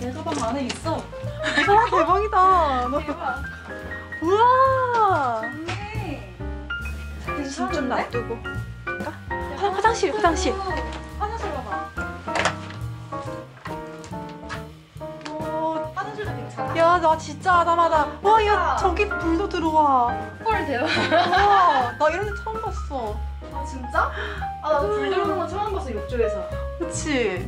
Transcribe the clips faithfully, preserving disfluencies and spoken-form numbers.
내 가방 안에 있어. 와 대박이다. 대박. 우와. 좋네. 짐 좀 놔두고. 화, 화장실 화장실. 화장실 봐봐. 오, 화장실도 괜찮아? 야 나 진짜 아담하다. 와 야 저기 불도 들어와. 헐 대박. 와 나 이런 데 처음 봤어. 아 진짜? 아 나도 불 들어오는 거 처음 봤어 욕조에서. 그치?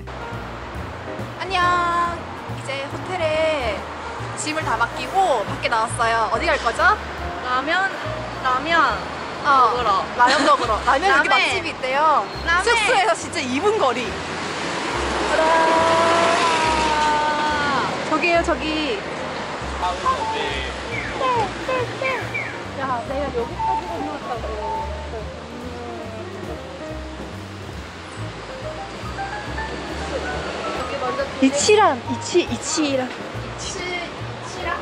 안녕. 이제 호텔에 짐을 다 맡기고 밖에 나왔어요. 어디 갈 거죠? 라면 라면 어, 먹으러. 라면 먹으러. 라면 여기 라멘. 맛집이 있대요. 라멘. 숙소에서 진짜 이 분 거리. 저기에요 저기. 야 내가 여기까지 건너왔다고. 여기 먼저 이치란 이치 이치란. 치 치라.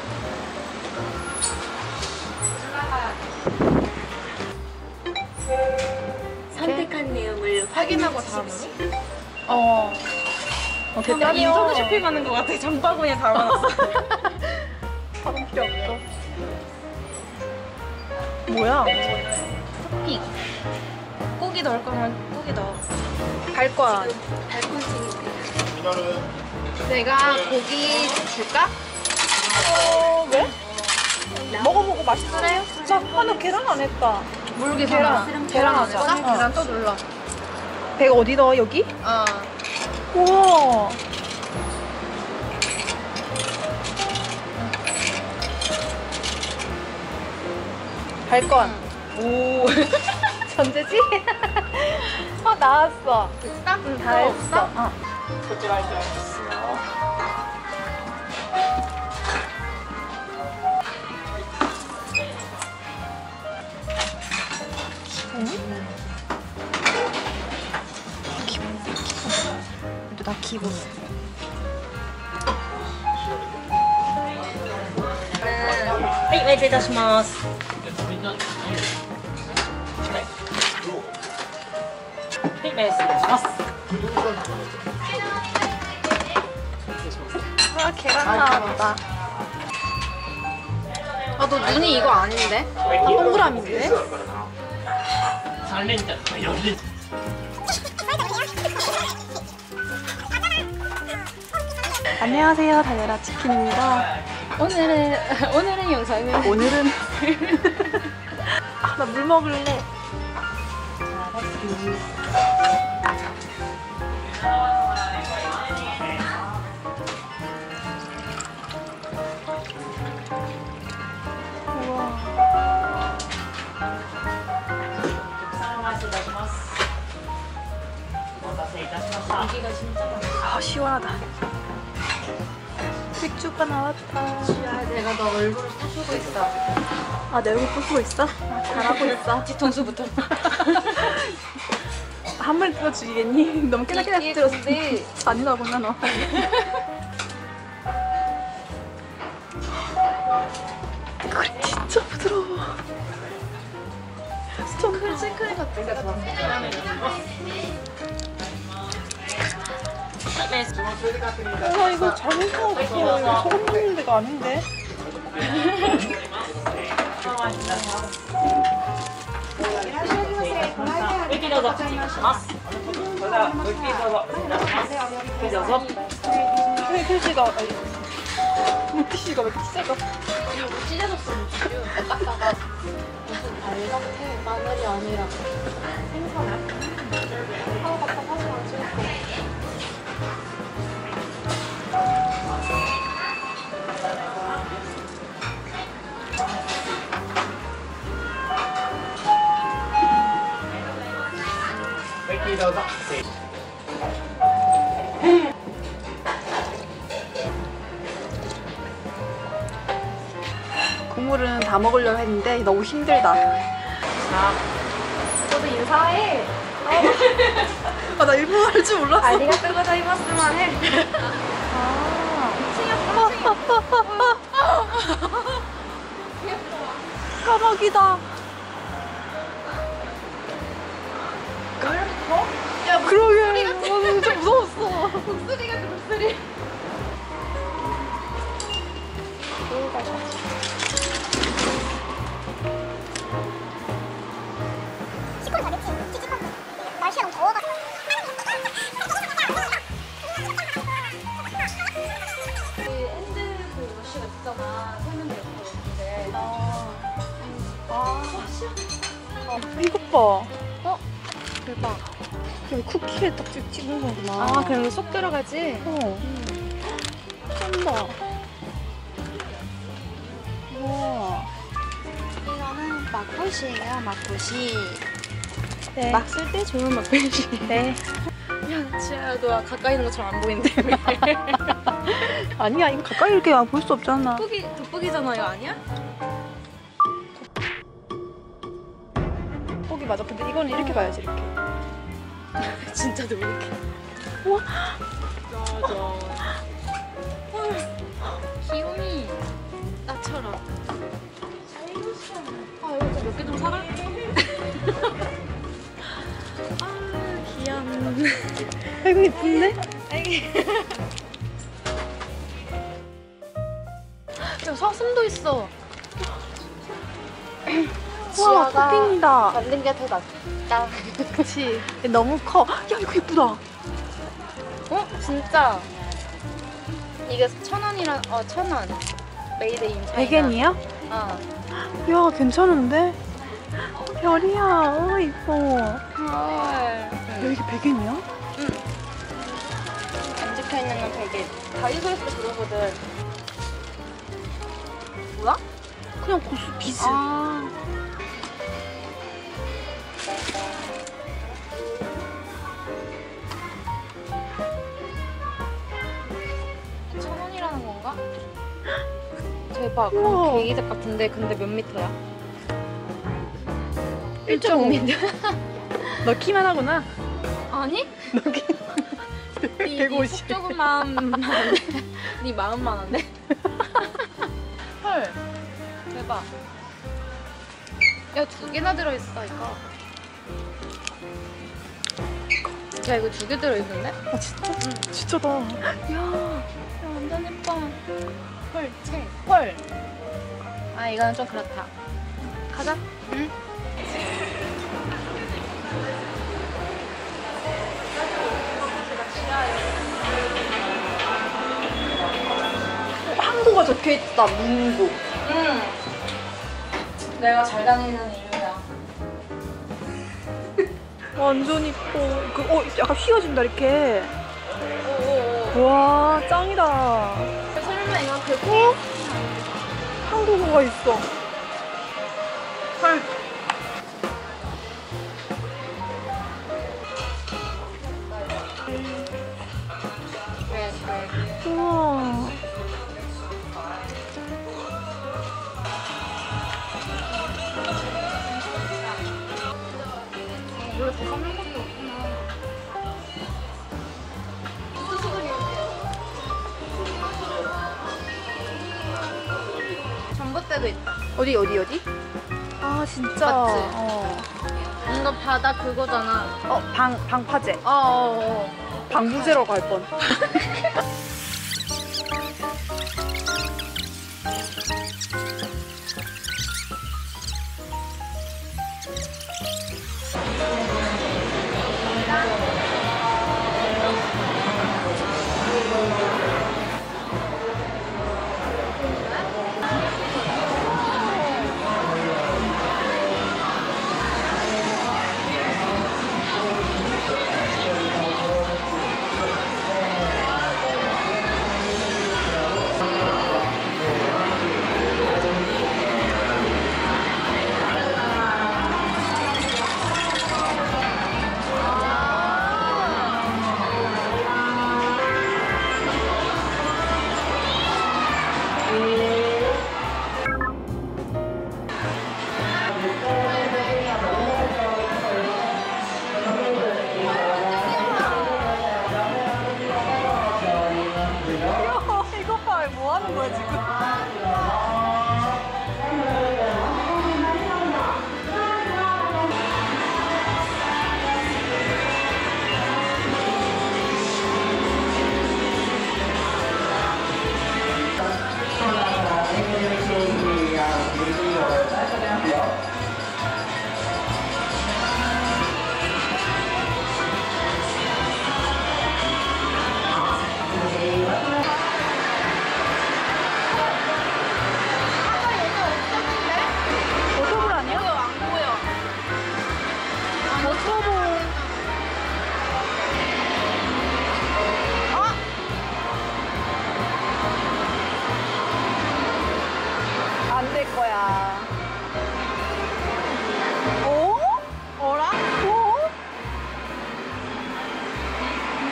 선택한 내용을 확인하고 다음으로. 어. 어 나 인터넷 쇼핑하는 거 같아. 장바구니에 담아놨어. 다른 필요 없어. 뭐야? 토핑. 고기 넣을 거면 고기 넣어. 갈 거야. 내가 고기 줄까? 어 왜? 먹어보고 맛있으래요? 나 하나 계란 안 했다. 물기 계란, 계란 하자. 어. 어. 계란 또 눌러. 배가 어디 넣어 여기? 어. 우와. 갈 건. 오. 전제지? 어 나왔어. 됐어? 응, 다 했어. 어. 나 기분. はい、お願いいたします。 はい、お願いします。 아 계란 나왔다. 아, 너 눈이 이거 아닌데? 아 동그라미인데? 삼連チャン、よん連チャン。 안녕하세요 달려라 치킨입니다. 오늘은 오늘은 영상은 오늘은 아, 나 물 먹을래. 고기가 진짜 많아. 아 시원하다. 맥주가 나왔다. 야, 내가 너 얼굴을 부수고 있어. 아 내 얼굴 부수고 있어? 아, 잘하고 있어. 뒤통수부터. 한 번에 뜯어주겠니? 너무 깨작깨작 들었어. 잔인하구나 너. 그래 진짜 부드러워. 스톤클 싱크림 같은 게 좋아. 아 이거 잘못 사왔어. 이거 소금 넣는 데가 아닌데. 왜 글씨가 글씨가 왜 이렇게 세가? 찢어졌어, 물질이. 닦다가 무슨 알감태 마늘이 아니라 생선을 하고 갔다 사진 안 찍었어. 국물은 다 먹으려고 했는데 너무 힘들다. 너도 인사해. 아, 나 일본어 할 줄 몰랐어. 아리가또 고자이마스만 해. 까마귀다. 그러게. 야, 그러게. 좀 무서웠어. 독수리 같은 독수리. 시골 가겠지. 찌찌하고 날씨가 너무 더워가지고. 그 핸드 그 러쉬가 있잖아. 세면대 옆에 있는데. 아, 아, 이것 봐. 어? 대박. 여기 쿠키에 딱 찍- 찍은 거구나. 아, 그럼 쏙 들어가지? 어. 쩐다. 우와. 이거는 막굿이에요, 막굿이. 네. 막 쓸 때 좋은 막굿이. 네. 야, 지아야, 너 가까이 있는 것처럼 안 보이는데. 아니야, 이거 가까이 이렇게 볼 수 없잖아. 돋보기, 돋보기잖아, 이거 아니야? 돋보기 맞아. 근데 이거는 이렇게 봐야지, 이렇게. 진짜 놀랄게. 우와. 맞아. 귀요미. 나처럼. 아, 이거 몇 개 좀 사갈게. 아, 귀여운. 아이고, 이쁜데? 야, 사슴도 있어. 우와, 지아가 토핑이다. 만든 게 더 낫다. 그치. 너무 커. 야, 이거 예쁘다. 어? 진짜? 이게 천 원이라, 어, 천 원. 메이드 인 차이나. 백엔이야? 어. 야, 괜찮은데? 별이야. 어, 이뻐. 헐. 야, 이게 백엔이야? 안 적혀있는 건 되게 다이소에서 그러거든. 뭐야? 그냥 고수 비즈. 아. 천 원이라는 건가? 대박. 우와. 그럼 계기색 같은데 근데 몇 미터야? 일 점 오 미터. 너 키만 하구나. 아니? 너 키. 백오십. 조금 마음만 안 돼. 네 마음만 안 돼. 헐. 대박. 야, 두 개나 들어있어, 이거. 야, 이거 두 개 들어있는데? 아, 진짜? 응. 진짜다. 야. 야, 완전 예뻐. 헐, 책. 헐. 아, 이거는 좀 그렇다. 가자. 응. 한국어 적혀있다, 문구. 응. 내가 잘 다니는 이유야. 완전 이뻐. 그, 어, 약간 휘어진다, 이렇게. 오오오. 와, 짱이다. 설마 이거 그 한국어가 있어. 헐. 그래, 그래. 우와. 원래 더 섞는 것도 없구나. 전봇대도 있다. 어디, 어디, 어디? 아, 진짜. 맞지? 어. 이거 바다 그거잖아. 어, 방, 방파제. 어, 어, 어. 방부제로 갈 뻔.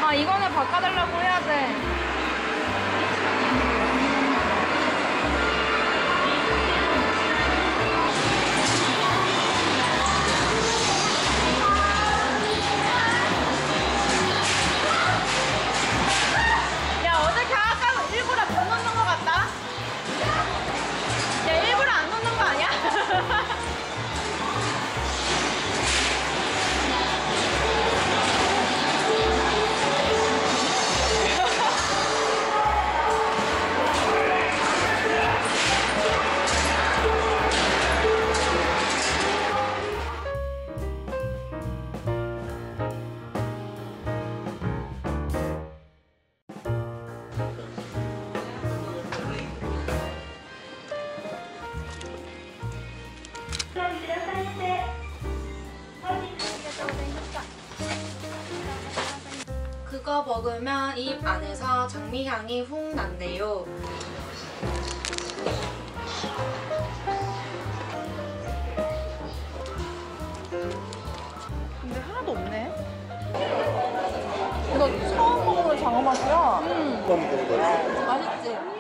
아 이거는 바꿔달라고 해야 돼. 야 어제 아까 일부러 못 넣는 거 같다. 야 일부러 안 넣는 거 아니야? 그거 먹으면 입 안에서 장미향이 훅 난대요. 근데 하나도 없네. 너 처음 먹어보는 장어 맛이야? 맛있지?